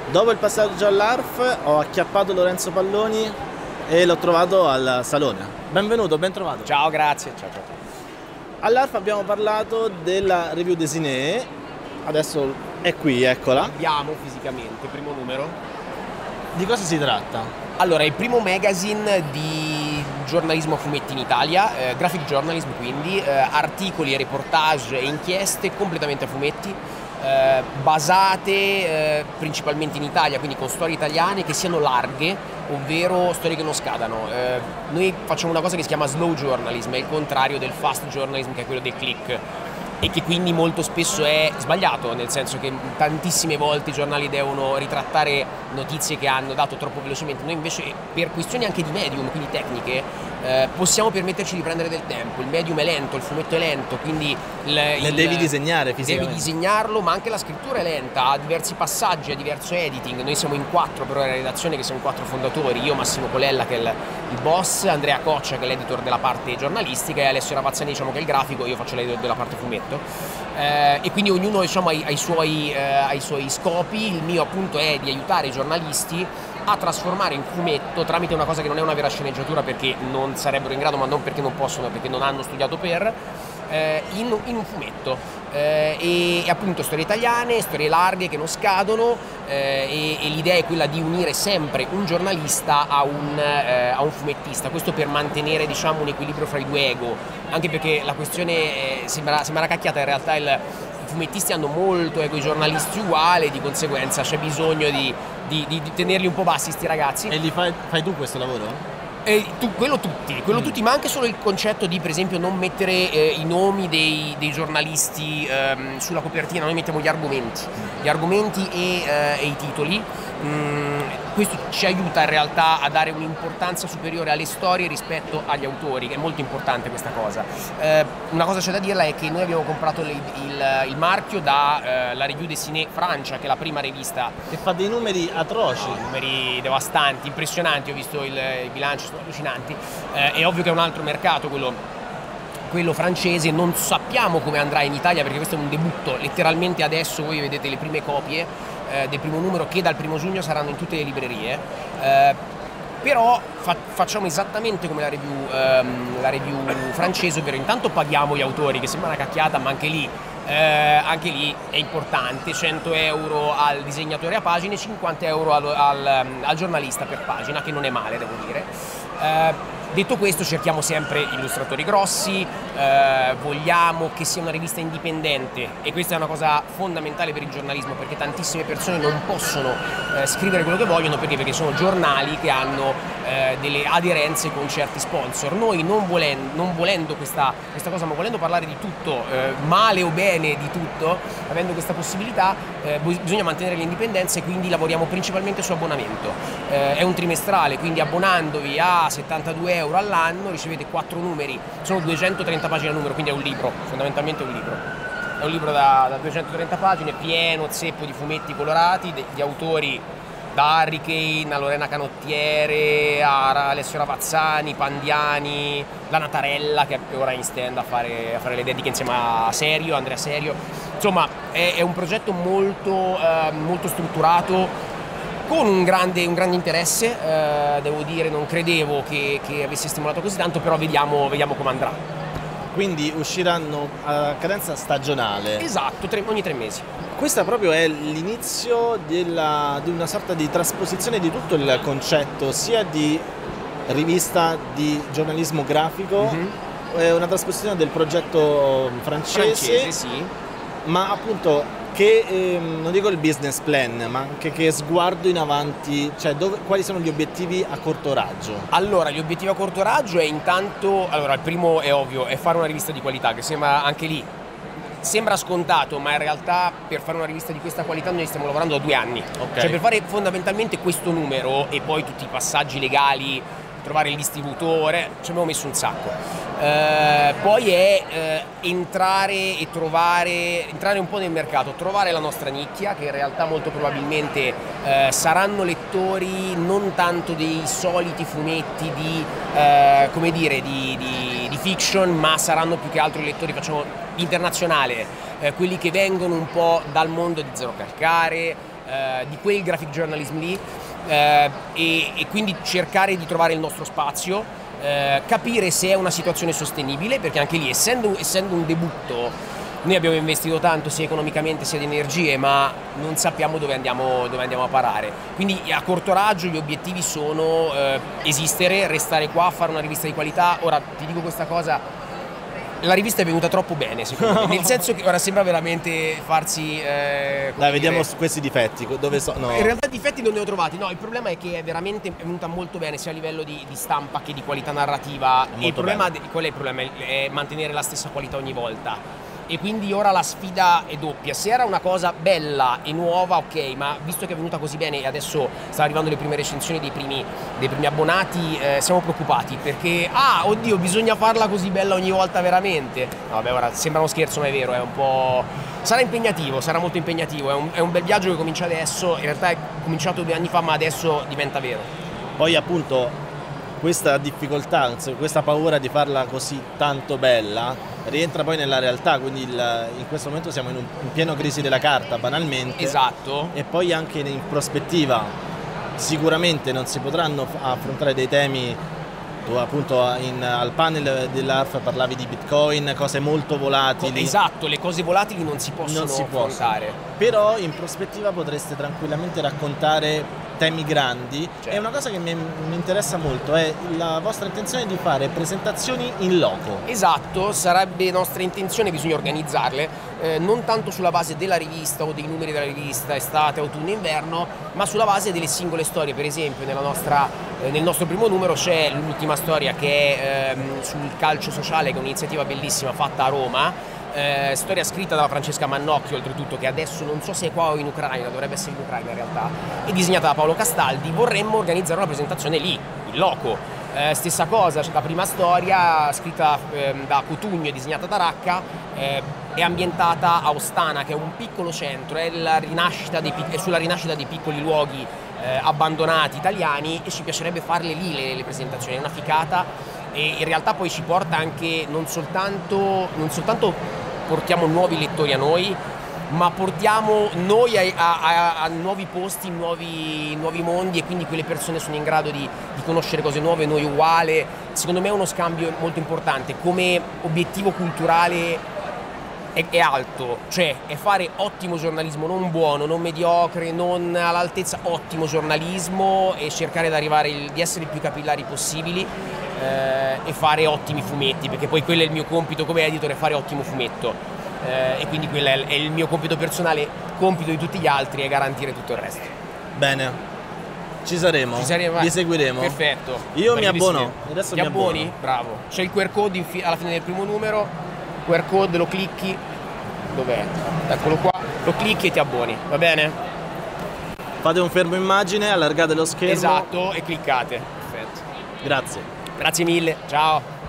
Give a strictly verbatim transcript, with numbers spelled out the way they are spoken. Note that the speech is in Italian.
Dopo il passaggio all'A R F ho acchiappato Lorenzo Palloni e l'ho trovato al salone. Benvenuto, ben trovato. Ciao, grazie. Ciao, ciao. All'A R F abbiamo parlato della review Désiné, adesso è qui, eccola. Abbiamo fisicamente, primo numero. Di cosa si tratta? Allora, è il primo magazine di giornalismo a fumetti in Italia, eh, graphic journalism quindi, eh, articoli, reportage e inchieste completamente a fumetti, eh, basate eh, principalmente in Italia, quindi con storie italiane che siano larghe, ovvero storie che non scadano. Eh, noi facciamo una cosa che si chiama slow journalism, è il contrario del fast journalism, che è quello dei click, e che quindi molto spesso è sbagliato, nel senso che tantissime volte i giornali devono ritrattare notizie che hanno dato troppo velocemente. Noi invece, per questioni anche di medium, quindi tecniche, eh, possiamo permetterci di prendere del tempo. Il medium è lento, il fumetto è lento, quindi il, il, devi disegnare fisicamente. Devi disegnarlo, ma anche la scrittura è lenta, ha diversi passaggi, ha diverso editing. Noi siamo in quattro però la redazione, che siamo quattro fondatori, io, Massimo Colella che è il, il boss, Andrea Coccia che è l'editor della parte giornalistica e Alessio Ravazzani, diciamo, che è il grafico, io faccio l'editor della parte fumetto. Eh, e quindi ognuno, diciamo, ha, ha, i suoi, eh, ha i suoi scopi. Il mio appunto è di aiutare i giornalisti a trasformare in fumetto, tramite una cosa che non è una vera sceneggiatura, perché non sarebbero in grado, ma non perché non possono, perché non hanno studiato per, eh, in, in un fumetto. Eh, e, e appunto storie italiane, storie larghe che non scadono, eh, e, e l'idea è quella di unire sempre un giornalista a un, eh, a un fumettista, questo per mantenere, diciamo, un equilibrio fra i due ego, anche perché la questione eh, sembra, sembra cacchiata, in realtà il, i fumettisti hanno molto ego, i giornalisti uguale, di conseguenza c'è bisogno di, di, di, di tenerli un po' bassi sti ragazzi. E li fai, fai tu questo lavoro? Eh, tu, quello tutti, quello mm. tutti, ma anche solo il concetto di, per esempio, non mettere eh, i nomi dei, dei giornalisti ehm, sulla copertina. Noi mettiamo gli argomenti, gli argomenti e, eh, e i titoli. Mm, questo ci aiuta in realtà a dare un'importanza superiore alle storie rispetto agli autori, che è molto importante questa cosa. Eh, una cosa c'è da dirla è che noi abbiamo comprato il, il, il marchio dalla eh, review Désiné Francia, che è la prima rivista. Che fa dei numeri atroci. No, numeri devastanti, impressionanti, ho visto il, il bilancio, sono allucinanti. Eh, è ovvio che è un altro mercato, quello, quello francese, non sappiamo come andrà in Italia, perché questo è un debutto, letteralmente adesso voi vedete le prime copie eh, del primo numero, che dal primo giugno saranno in tutte le librerie. Eh, però fa facciamo esattamente come la review, ehm, la review francese, ovvero intanto paghiamo gli autori, che sembra una cacchiata, ma anche lì Eh, anche lì è importante, cento euro al disegnatore a pagine, cinquanta euro al, al, al giornalista per pagina, che non è male, devo dire. Eh, detto questo, cerchiamo sempre illustratori grossi, eh, vogliamo che sia una rivista indipendente, e questa è una cosa fondamentale per il giornalismo, perché tantissime persone non possono eh, scrivere quello che vogliono, perché, perché sono giornali che hanno eh, delle aderenze con certi sponsor. Noi non volendo, non volendo questa, questa cosa, ma volendo parlare di tutto, eh, male o bene di tutto, avendo questa possibilità, eh, bisogna mantenere l'indipendenza, e quindi lavoriamo principalmente su abbonamento. Eh, è un trimestrale, quindi abbonandovi a settantadue euro all'anno ricevete quattro numeri, sono duecentotrenta pagine a numero, quindi è un libro, fondamentalmente è un libro. È un libro da, da duecentotrenta pagine, pieno, zeppo di fumetti colorati, di autori da Harry Kane a Lorena Canottiere, a Alessio Ravazzani, Pandiani, la Natarella, che è ora in stand a fare, a fare le dediche insieme a Serio, Andrea Serio. Insomma, è, è un progetto molto, eh, molto strutturato, con un grande, un grande interesse. Eh, devo dire, non credevo che, che avesse stimolato così tanto, però vediamo, vediamo come andrà. Quindi usciranno a cadenza stagionale? Esatto, tre, ogni tre mesi. Questa proprio è l'inizio di una sorta di trasposizione di tutto il concetto, sia di rivista di giornalismo grafico, mm-hmm. è una trasposizione del progetto francese, francese sì. Ma appunto che, ehm, non dico il business plan, ma anche che sguardo in avanti, cioè dove, quali sono gli obiettivi a corto raggio? Allora, gli obiettivi a corto raggio è intanto, allora il primo è ovvio, è fare una rivista di qualità, che sembra anche lì, sembra scontato, ma in realtà per fare una rivista di questa qualità noi stiamo lavorando da due anni. Okay. Cioè per fare fondamentalmente questo numero e poi tutti i passaggi legali, trovare il distributore, ci abbiamo messo un sacco. Eh, poi è eh, entrare e trovare, entrare un po' nel mercato, trovare la nostra nicchia, che in realtà molto probabilmente eh, saranno lettori non tanto dei soliti fumetti di, eh, come dire, di, di, di fiction, ma saranno più che altro i lettori, facciamo internazionale, eh, quelli che vengono un po' dal mondo di Zero Calcare, eh, di quel graphic journalism lì, eh, e, e quindi cercare di trovare il nostro spazio, eh, capire se è una situazione sostenibile, perché anche lì, essendo, essendo un debutto, noi abbiamo investito tanto sia economicamente sia di energie, ma non sappiamo dove andiamo, dove andiamo a parare. Quindi a corto raggio gli obiettivi sono eh, esistere, restare qua, fare una rivista di qualità. Ora ti dico questa cosa, la rivista è venuta troppo bene secondo me, nel senso che ora sembra veramente farsi... Eh, Dai, vediamo dire, questi difetti, dove so, no. In realtà difetti non ne ho trovati, no, il problema è che è veramente è venuta molto bene sia a livello di, di stampa che di qualità narrativa. Molto e il problema, bene. qual è il problema? È mantenere la stessa qualità ogni volta. E quindi ora la sfida è doppia. Se era una cosa bella e nuova, ok, ma visto che è venuta così bene e adesso stanno arrivando le prime recensioni dei primi, dei primi abbonati, eh, siamo preoccupati perché, ah, oddio, bisogna farla così bella ogni volta veramente. No, vabbè, ora sembra uno scherzo, ma è vero, è un po'... Sarà impegnativo, sarà molto impegnativo, è un, è un bel viaggio che comincia adesso, in realtà è cominciato due anni fa, ma adesso diventa vero. Poi appunto questa difficoltà, questa paura di farla così tanto bella rientra poi nella realtà, quindi il, in questo momento siamo in, un, in pieno crisi della carta banalmente. Esatto. E poi anche in prospettiva sicuramente non si potranno affrontare dei temi. Tu appunto in, al panel dell'A R F parlavi di Bitcoin, cose molto volatili. Esatto, le cose volatili non si possono non si affrontare. Possono. Però in prospettiva potreste tranquillamente raccontare temi grandi. Certo. E una cosa che mi, mi interessa molto è la vostra intenzione di fare presentazioni in loco. Esatto, sarebbe nostra intenzione, bisogna organizzarle, eh, non tanto sulla base della rivista o dei numeri della rivista estate, autunno, inverno, ma sulla base delle singole storie. Per esempio nella nostra, eh, nel nostro primo numero c'è l'ultima storia che è ehm, sul calcio sociale, che è un'iniziativa bellissima fatta a Roma. Eh, storia scritta da Francesca Mannocchio, oltretutto, che adesso non so se è qua o in Ucraina, dovrebbe essere in Ucraina in realtà, e disegnata da Paolo Castaldi. Vorremmo organizzare una presentazione lì, in loco. Eh, stessa cosa, la prima storia scritta eh, da Cotugno e disegnata da Racca, eh, è ambientata a Ostana, che è un piccolo centro, è, la rinascita dei, è sulla rinascita dei piccoli luoghi eh, abbandonati italiani, e ci piacerebbe farle lì le, le presentazioni, è una ficata. E in realtà poi ci porta anche non soltanto, non soltanto portiamo nuovi lettori a noi, ma portiamo noi a, a, a nuovi posti, nuovi, nuovi mondi, e quindi quelle persone sono in grado di, di conoscere cose nuove, noi uguale. Secondo me è uno scambio molto importante, come obiettivo culturale è, è alto, cioè è fare ottimo giornalismo, non buono, non mediocre, non all'altezza, ottimo giornalismo, e cercare di arrivare il, di essere il più capillari possibili. Eh, e fare ottimi fumetti, perché poi quello è il mio compito come editor, è fare ottimo fumetto, eh, e quindi quello è, è il mio compito personale. Compito di tutti gli altri è garantire tutto il resto. Bene, ci saremo, Ci saremo, vi seguiremo. Perfetto. Io mi abbono. Adesso Ti mi abboni? abbono. Bravo. C'è il Q R code alla fine del primo numero, Q R code, lo clicchi, dov'è? Eccolo qua, lo clicchi e ti abboni, va bene? Fate un fermo immagine, allargate lo schermo. Esatto, e cliccate. Perfetto. Grazie. Grazie mille, ciao.